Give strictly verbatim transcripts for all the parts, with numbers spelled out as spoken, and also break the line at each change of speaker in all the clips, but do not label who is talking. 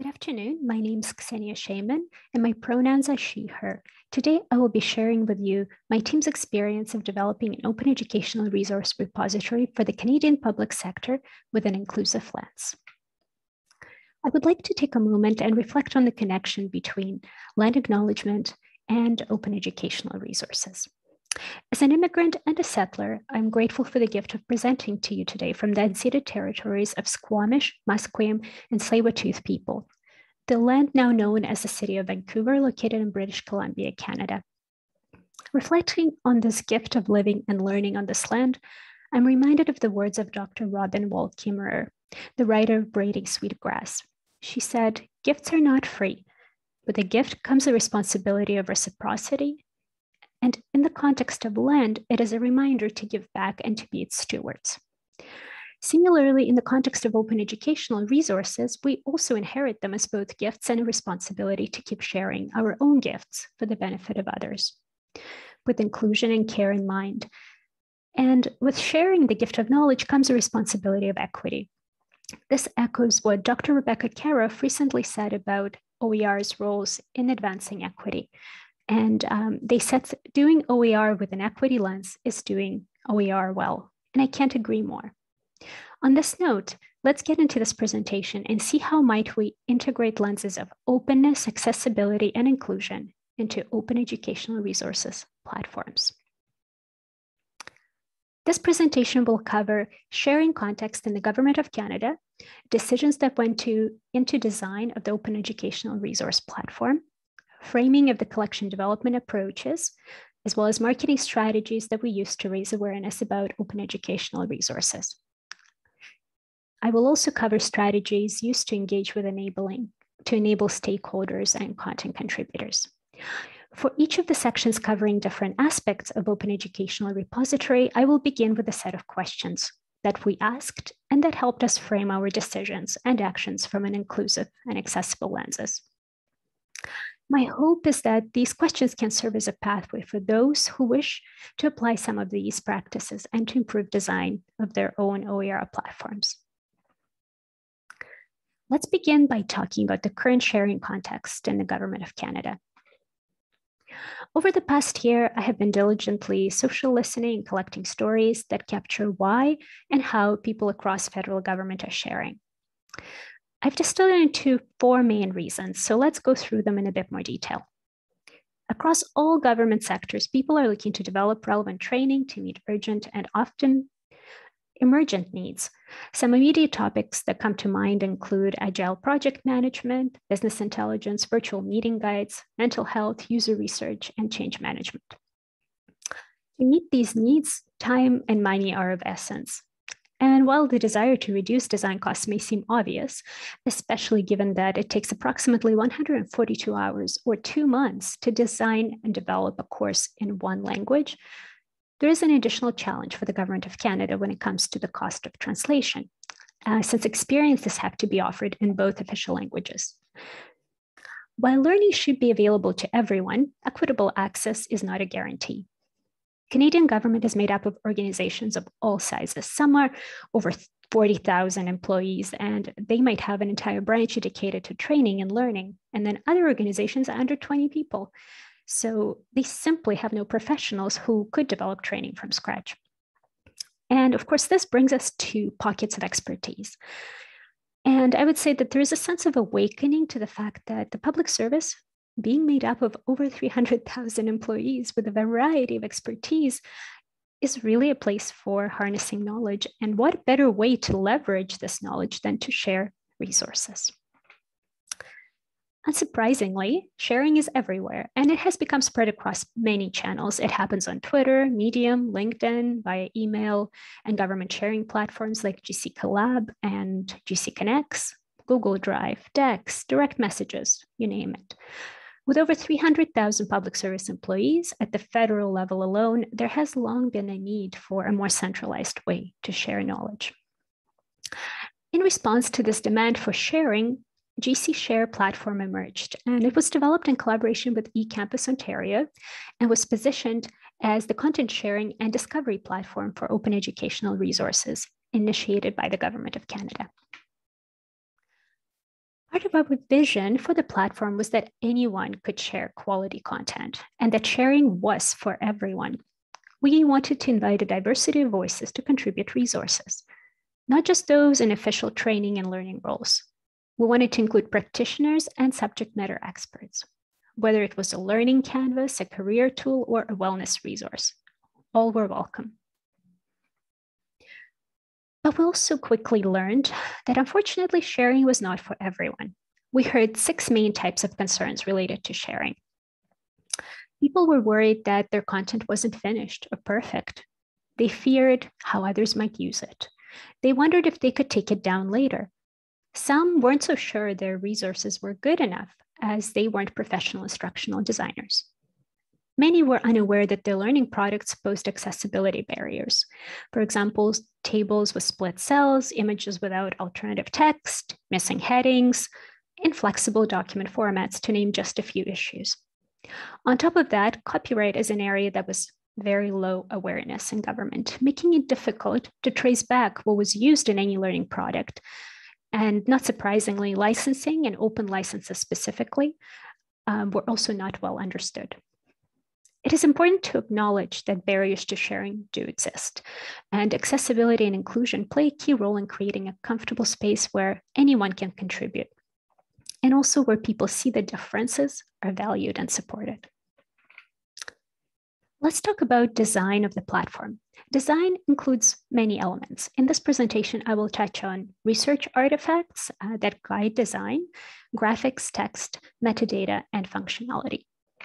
Good afternoon. My name is Ksenia Cheinman, and my pronouns are she, her. Today, I will be sharing with you my team's experience of developing an open educational resource repository for the Canadian public sector with an inclusive lens. I would like to take a moment and reflect on the connection between land acknowledgement and open educational resources. As an immigrant and a settler, I'm grateful for the gift of presenting to you today from the unceded territories of Squamish, Musqueam, and Tsleil-Waututh people, the land now known as the city of Vancouver, located in British Columbia, Canada. Reflecting on this gift of living and learning on this land, I'm reminded of the words of Doctor Robin Wall Kimmerer, the writer of Braiding Sweetgrass. She said, "Gifts are not free. With a gift comes a responsibility of reciprocity. And in the context of land, it is a reminder to give back and to be its stewards." Similarly, in the context of open educational resources, we also inherit them as both gifts and a responsibility to keep sharing our own gifts for the benefit of others, with inclusion and care in mind. And with sharing the gift of knowledge comes a responsibility of equity. This echoes what Doctor Rebecca Karoff recently said about O E R's roles in advancing equity. And um, they said doing O E R with an equity lens is doing O E R well. And I can't agree more. On this note, let's get into this presentation and see how might we integrate lenses of openness, accessibility, and inclusion into open educational resources platforms. This presentation will cover sharing context in the Government of Canada, decisions that went to, into design of the open educational resource platform, framing of the collection development approaches, as well as marketing strategies that we use to raise awareness about open educational resources. I will also cover strategies used to engage with enabling, to enable stakeholders and content contributors. For each of the sections covering different aspects of open educational repository, I will begin with a set of questions that we asked and that helped us frame our decisions and actions from an inclusive and accessible lenses. My hope is that these questions can serve as a pathway for those who wish to apply some of these practices and to improve design of their own O E R platforms. Let's begin by talking about the current sharing context in the Government of Canada. Over the past year, I have been diligently social listening and collecting stories that capture why and how people across federal government are sharing. I've distilled it into four main reasons, so let's go through them in a bit more detail. Across all government sectors, people are looking to develop relevant training to meet urgent and often emergent needs. Some immediate topics that come to mind include agile project management, business intelligence, virtual meeting guides, mental health, user research, and change management. To meet these needs, time and money are of essence. And while the desire to reduce design costs may seem obvious, especially given that it takes approximately one hundred forty-two hours or two months to design and develop a course in one language, there is an additional challenge for the Government of Canada when it comes to the cost of translation, uh, since experiences have to be offered in both official languages. While learning should be available to everyone, equitable access is not a guarantee. Canadian government is made up of organizations of all sizes. Some are over forty thousand employees, and they might have an entire branch dedicated to training and learning. And then other organizations are under twenty people. So they simply have no professionals who could develop training from scratch. And of course, this brings us to pockets of expertise. And I would say that there is a sense of awakening to the fact that the public service, being made up of over three hundred thousand employees with a variety of expertise, is really a place for harnessing knowledge. And what better way to leverage this knowledge than to share resources? Unsurprisingly, sharing is everywhere, and it has become spread across many channels. It happens on Twitter, Medium, LinkedIn, via email, and government sharing platforms like G C Collab and G C Connects, Google Drive, Dex, direct messages, you name it. With over three hundred thousand public service employees at the federal level alone, there has long been a need for a more centralized way to share knowledge. In response to this demand for sharing, G C Share platform emerged, and it was developed in collaboration with eCampus Ontario and was positioned as the content sharing and discovery platform for open educational resources initiated by the Government of Canada. Part of our vision for the platform was that anyone could share quality content and that sharing was for everyone. We wanted to invite a diversity of voices to contribute resources, not just those in official training and learning roles. We wanted to include practitioners and subject matter experts, whether it was a learning canvas, a career tool, or a wellness resource. All were welcome. But we also quickly learned that unfortunately sharing was not for everyone. We heard six main types of concerns related to sharing. People were worried that their content wasn't finished or perfect. They feared how others might use it. They wondered if they could take it down later. Some weren't so sure their resources were good enough, as they weren't professional instructional designers. Many were unaware that their learning products posed accessibility barriers. For example, tables with split cells, images without alternative text, missing headings, inflexible document formats, to name just a few issues. On top of that, copyright is an area that was very low awareness in government, making it difficult to trace back what was used in any learning product. And not surprisingly, licensing and open licenses specifically um, were also not well understood. It is important to acknowledge that barriers to sharing do exist, and accessibility and inclusion play a key role in creating a comfortable space where anyone can contribute, and also where people see the differences are valued and supported. Let's talk about design of the platform. Design includes many elements. In this presentation, I will touch on research artifacts uh, that guide design, graphics, text, metadata, and functionality.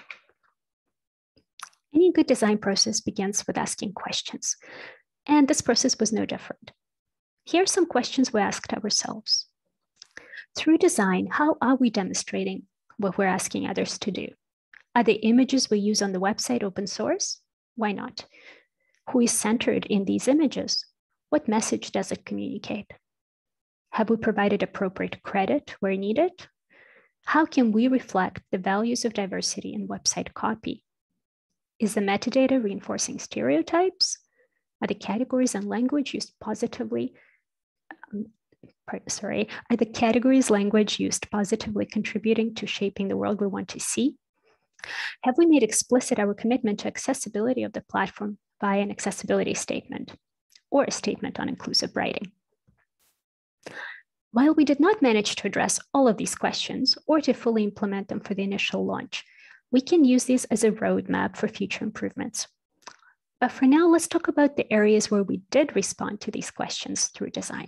Any good design process begins with asking questions, and this process was no different. Here are some questions we asked ourselves. Through design, how are we demonstrating what we're asking others to do? Are the images we use on the website open source? Why not? Who is centered in these images? What message does it communicate? Have we provided appropriate credit where needed? How can we reflect the values of diversity in website copy? Is the metadata reinforcing stereotypes? Are the categories and language used positively? Um, sorry, are the categories language used positively contributing to shaping the world we want to see? Have we made explicit our commitment to accessibility of the platform via an accessibility statement or a statement on inclusive writing? While we did not manage to address all of these questions or to fully implement them for the initial launch, we can use these as a roadmap for future improvements. But for now, let's talk about the areas where we did respond to these questions through design.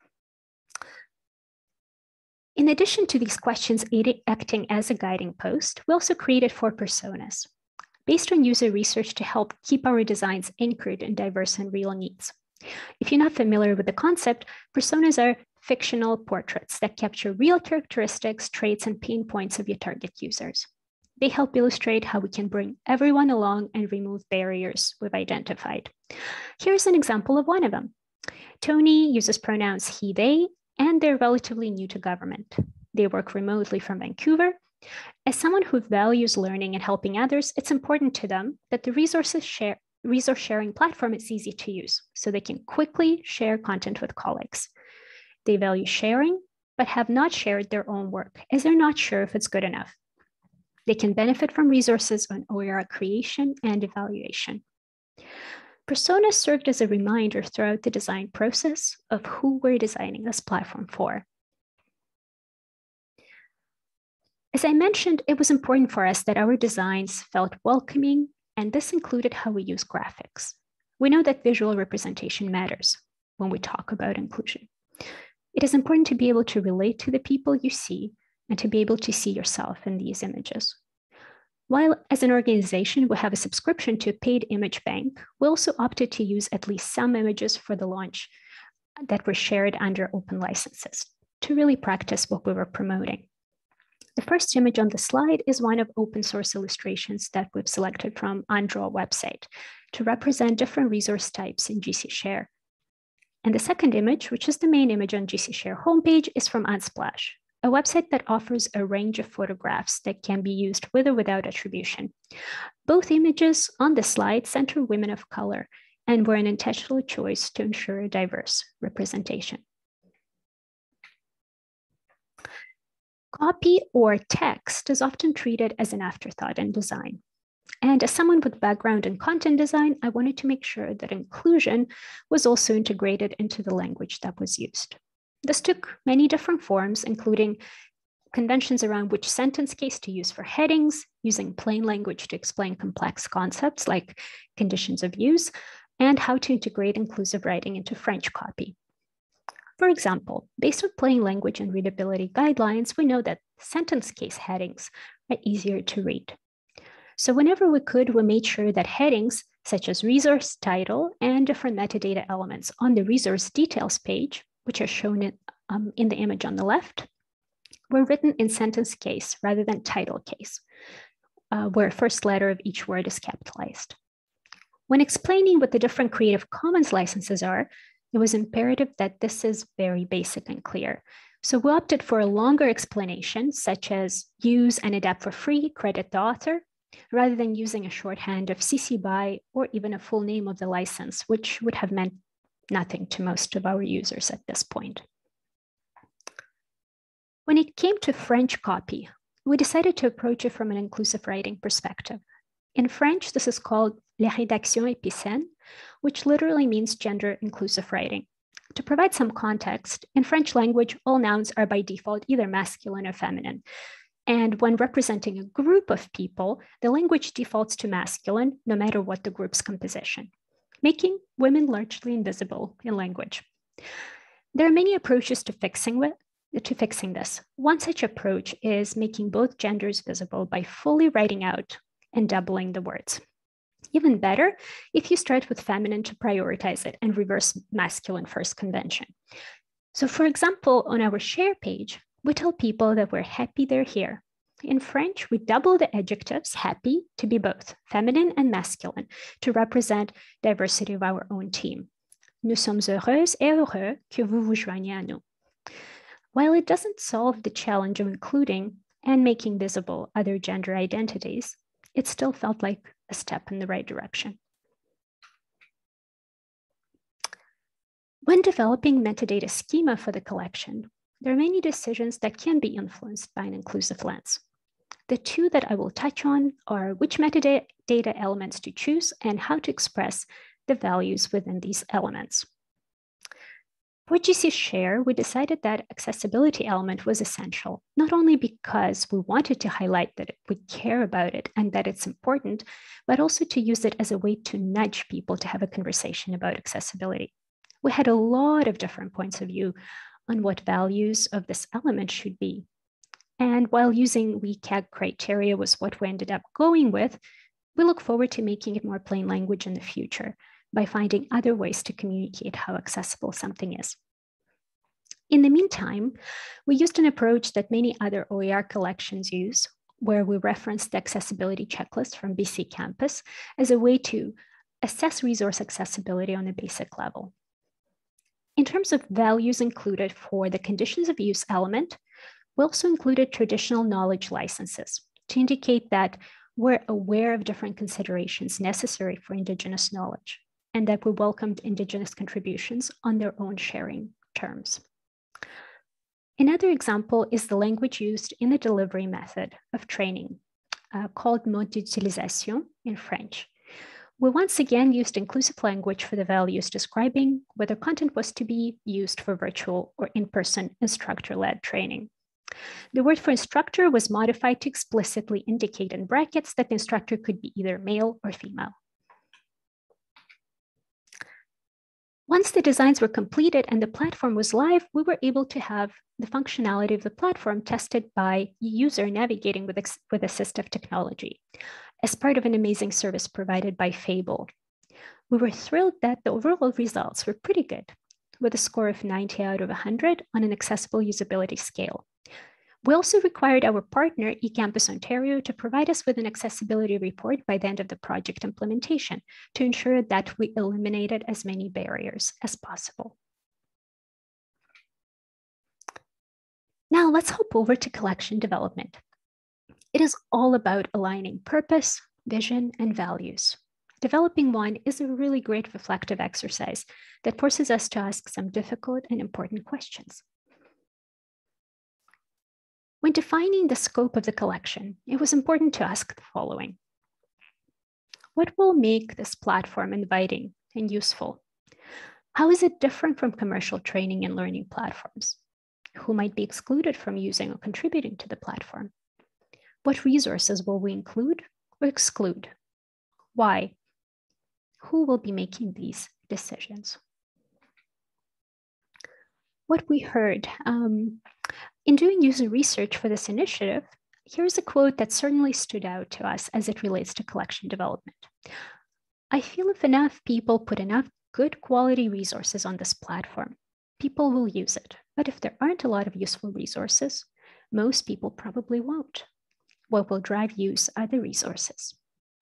In addition to these questions acting as a guiding post, we also created four personas based on user research to help keep our designs anchored in diverse and real needs. If you're not familiar with the concept, personas are fictional portraits that capture real characteristics, traits, and pain points of your target users. They help illustrate how we can bring everyone along and remove barriers we've identified. Here's an example of one of them. Tony uses pronouns he, they, and they're relatively new to government. They work remotely from Vancouver. As someone who values learning and helping others, it's important to them that the resources share, resource sharing platform is easy to use, so they can quickly share content with colleagues. They value sharing, but have not shared their own work, as they're not sure if it's good enough. They can benefit from resources on O E R creation and evaluation. Personas served as a reminder throughout the design process of who we're designing this platform for. As I mentioned, it was important for us that our designs felt welcoming, and this included how we use graphics. We know that visual representation matters when we talk about inclusion. It is important to be able to relate to the people you see and to be able to see yourself in these images. While as an organization, we have a subscription to a paid image bank, we also opted to use at least some images for the launch that were shared under open licenses to really practice what we were promoting. The first image on the slide is one of open source illustrations that we've selected from Undraw website to represent different resource types in G C Share. And the second image, which is the main image on G C Share homepage, is from Unsplash, a website that offers a range of photographs that can be used with or without attribution. Both images on the slide center women of color and were an intentional choice to ensure a diverse representation. Copy or text is often treated as an afterthought in design. And as someone with background in content design, I wanted to make sure that inclusion was also integrated into the language that was used. This took many different forms, including conventions around which sentence case to use for headings, using plain language to explain complex concepts like conditions of use, and how to integrate inclusive writing into French copy. For example, based on plain language and readability guidelines, we know that sentence case headings are easier to read. So whenever we could, we made sure that headings such as resource title and different metadata elements on the resource details page, which are shown in, um, in the image on the left, were written in sentence case rather than title case, uh, where first letter of each word is capitalized. When explaining what the different Creative Commons licenses are, it was imperative that this is very basic and clear. So we opted for a longer explanation, such as use and adapt for free, credit the author, rather than using a shorthand of C C by or even a full name of the license, which would have meant nothing to most of our users at this point. When it came to French copy, we decided to approach it from an inclusive writing perspective. In French, this is called la rédaction épicène, which literally means gender inclusive writing. To provide some context, in French language, all nouns are by default either masculine or feminine. And when representing a group of people, the language defaults to masculine, no matter what the group's composition, making women largely invisible in language. There are many approaches to fixing, with, to fixing this. One such approach is making both genders visible by fully writing out and doubling the words. Even better, if you start with feminine to prioritize it and reverse masculine first convention. So for example, on our share page, we tell people that we're happy they're here. In French, we double the adjectives happy to be both feminine and masculine to represent diversity of our own team. Nous sommes heureuses et heureux que vous vous joigniez à nous. While it doesn't solve the challenge of including and making visible other gender identities, it still felt like a step in the right direction. When developing metadata schema for the collection, there are many decisions that can be influenced by an inclusive lens. The two that I will touch on are which metadata elements to choose and how to express the values within these elements. For G C Share, we decided that accessibility element was essential, not only because we wanted to highlight that we care about it and that it's important, but also to use it as a way to nudge people to have a conversation about accessibility. We had a lot of different points of view on what values of this element should be. And while using W C A G criteria was what we ended up going with, we look forward to making it more plain language in the future by finding other ways to communicate how accessible something is. In the meantime, we used an approach that many other O E R collections use, where we reference the accessibility checklist from B C Campus as a way to assess resource accessibility on a basic level. In terms of values included for the conditions of use element, we also included traditional knowledge licenses to indicate that we're aware of different considerations necessary for Indigenous knowledge and that we welcomed Indigenous contributions on their own sharing terms. Another example is the language used in the delivery method of training, uh, called mode d'utilisation in French. We once again used inclusive language for the values describing whether content was to be used for virtual or in-person instructor-led training. The word for instructor was modified to explicitly indicate in brackets that the instructor could be either male or female. Once the designs were completed and the platform was live, we were able to have the functionality of the platform tested by user navigating with, with assistive technology as part of an amazing service provided by Fable. We were thrilled that the overall results were pretty good, with a score of ninety out of one hundred on an accessible usability scale. We also required our partner, eCampus Ontario, to provide us with an accessibility report by the end of the project implementation to ensure that we eliminated as many barriers as possible. Now let's hop over to collection development. It is all about aligning purpose, vision, and values. Developing one is a really great reflective exercise that forces us to ask some difficult and important questions. When defining the scope of the collection, it was important to ask the following. What will make this platform inviting and useful? How is it different from commercial training and learning platforms? Who might be excluded from using or contributing to the platform? What resources will we include or exclude? Why? Who will be making these decisions? What we heard um, in doing user research for this initiative, here's a quote that certainly stood out to us as it relates to collection development. I feel if enough people put enough good quality resources on this platform, people will use it. But if there aren't a lot of useful resources, most people probably won't. What will drive use are the resources.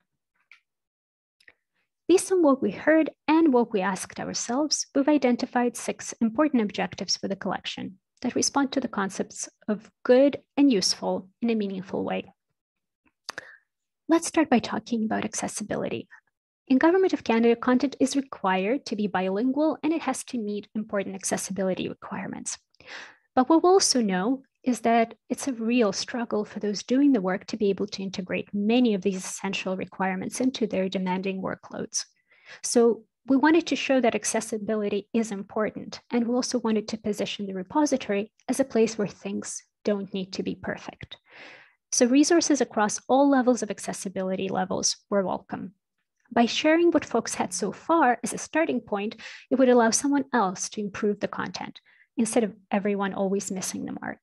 Based on what we heard and what we asked ourselves, we've identified six important objectives for the collection that respond to the concepts of good and useful in a meaningful way. Let's start by talking about accessibility. In Government of Canada, content is required to be bilingual and it has to meet important accessibility requirements. But what we also know is that it's a real struggle for those doing the work to be able to integrate many of these essential requirements into their demanding workloads. So we wanted to show that accessibility is important, and we also wanted to position the repository as a place where things don't need to be perfect. So resources across all levels of accessibility levels were welcome. By sharing what folks had so far as a starting point, it would allow someone else to improve the content instead of everyone always missing the mark.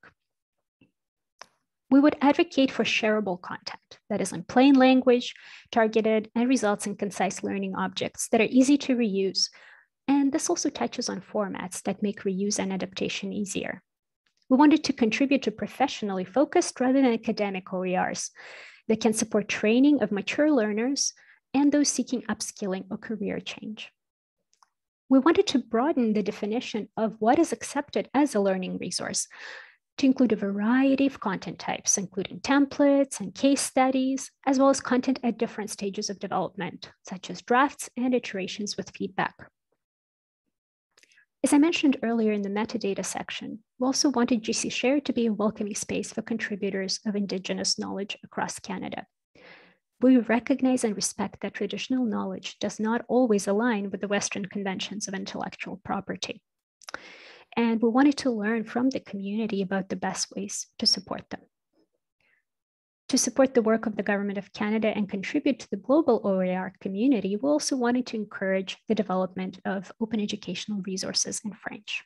We would advocate for shareable content that is in plain language, targeted, and results in concise learning objects that are easy to reuse. And this also touches on formats that make reuse and adaptation easier. We wanted to contribute to professionally focused rather than academic O E Rs that can support training of mature learners and those seeking upskilling or career change. We wanted to broaden the definition of what is accepted as a learning resource to include a variety of content types, including templates and case studies, as well as content at different stages of development, such as drafts and iterations with feedback. As I mentioned earlier in the metadata section, we also wanted G C Share to be a welcoming space for contributors of Indigenous knowledge across Canada. We recognize and respect that traditional knowledge does not always align with the Western conventions of intellectual property. And we wanted to learn from the community about the best ways to support them. To support the work of the Government of Canada and contribute to the global O E R community, we also wanted to encourage the development of open educational resources in French.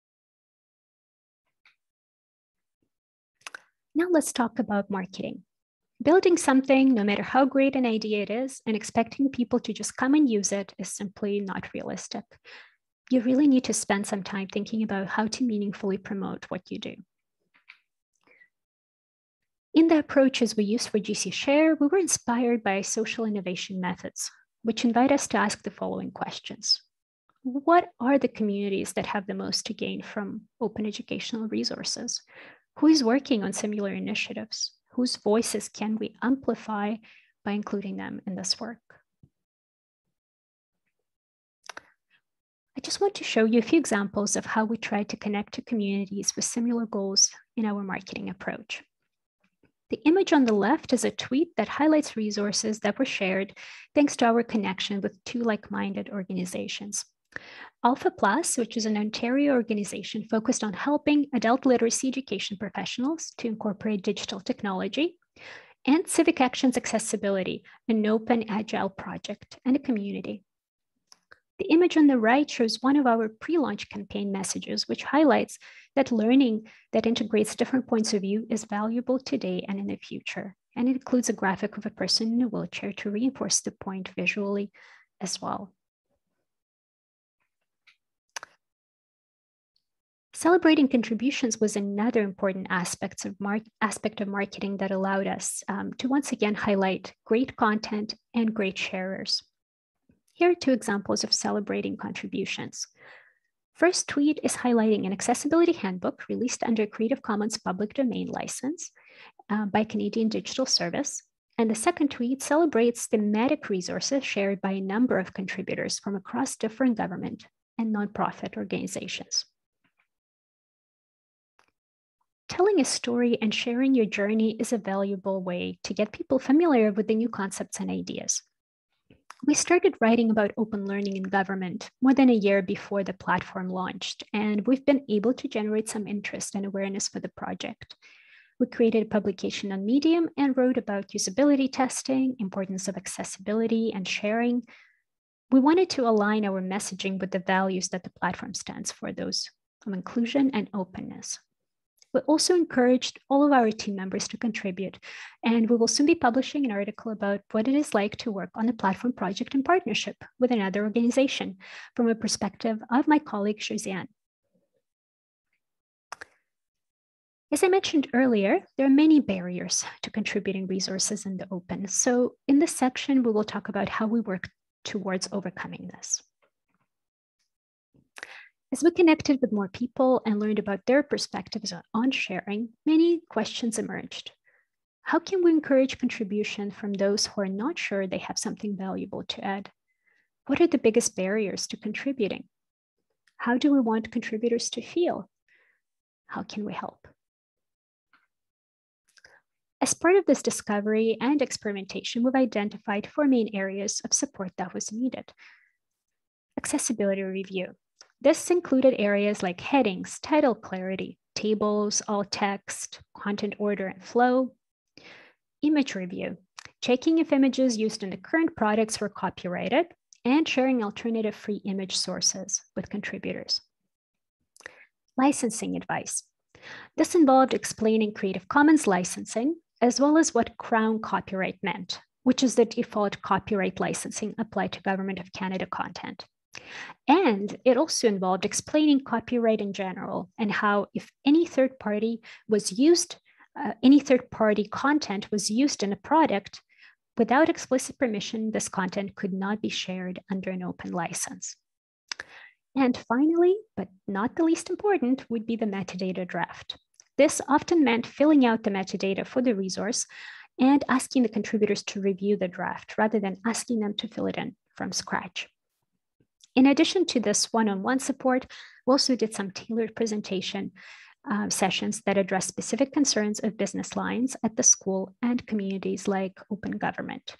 Now let's talk about marketing. Building something, no matter how great an idea it is, and expecting people to just come and use it is simply not realistic. You really need to spend some time thinking about how to meaningfully promote what you do. In the approaches we use for G C Share, we were inspired by social innovation methods, which invite us to ask the following questions. What are the communities that have the most to gain from open educational resources? Who is working on similar initiatives? Whose voices can we amplify by including them in this work? I just want to show you a few examples of how we try to connect to communities with similar goals in our marketing approach. The image on the left is a tweet that highlights resources that were shared thanks to our connection with two like-minded organizations. Alpha Plus, which is an Ontario organization focused on helping adult literacy education professionals to incorporate digital technology, and Civic Actions Accessibility, an open agile project and a community. The image on the right shows one of our pre-launch campaign messages, which highlights that learning that integrates different points of view is valuable today and in the future. And it includes a graphic of a person in a wheelchair to reinforce the point visually as well. Celebrating contributions was another important aspect of, mar aspect of marketing that allowed us um, to once again highlight great content and great sharers. Here are two examples of celebrating contributions. First tweet is highlighting an accessibility handbook released under Creative Commons public domain license uh, by Canadian Digital Service. And the second tweet celebrates thematic resources shared by a number of contributors from across different government and nonprofit organizations. telling a story and sharing your journey is a valuable way to get people familiar with the new concepts and ideas. We started writing about open learning in government more than a year before the platform launched, and we've been able to generate some interest and awareness for the project. We created a publication on Medium and wrote about usability testing, importance of accessibility and sharing. We wanted to align our messaging with the values that the platform stands for, those of inclusion and openness. We also encouraged all of our team members to contribute, and we will soon be publishing an article about what it is like to work on a platform project in partnership with another organization from a perspective of my colleague, Ksenia. As I mentioned earlier, there are many barriers to contributing resources in the open. So in this section, we will talk about how we work towards overcoming this. As we connected with more people and learned about their perspectives on sharing, many questions emerged. How can we encourage contribution from those who are not sure they have something valuable to add? What are the biggest barriers to contributing? How do we want contributors to feel? How can we help? As part of this discovery and experimentation, we've identified four main areas of support that was needed. Accessibility review. This included areas like headings, title clarity, tables, alt text, content order and flow. Image review, checking if images used in the current products were copyrighted and sharing alternative free image sources with contributors. Licensing advice. This involved explaining Creative Commons licensing, as well as what Crown copyright meant, which is the default copyright licensing applied to Government of Canada content. And it also involved explaining copyright in general and how if any third party was used, uh, any third party content was used in a product, without explicit permission, this content could not be shared under an open license. And finally, but not the least important, would be the metadata draft. This often meant filling out the metadata for the resource and asking the contributors to review the draft rather than asking them to fill it in from scratch. In addition to this one-on-one support, we also did some tailored presentation uh, sessions that address specific concerns of business lines at the school and communities like open government.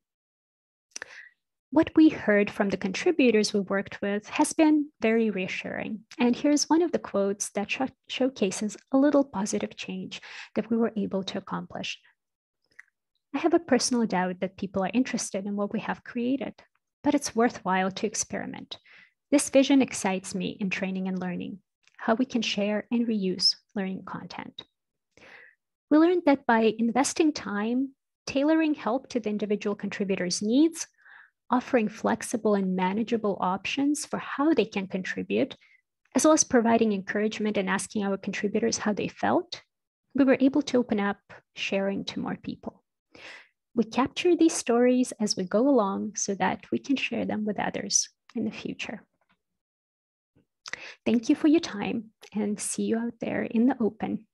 What we heard from the contributors we worked with has been very reassuring. And here's one of the quotes that sh showcases a little positive change that we were able to accomplish. I have a personal doubt that people are interested in what we have created, but it's worthwhile to experiment. This vision excites me in training and learning, how we can share and reuse learning content. We learned that by investing time, tailoring help to the individual contributors' needs, offering flexible and manageable options for how they can contribute, as well as providing encouragement and asking our contributors how they felt, we were able to open up sharing to more people. We capture these stories as we go along so that we can share them with others in the future. Thank you for your time and see you out there in the open.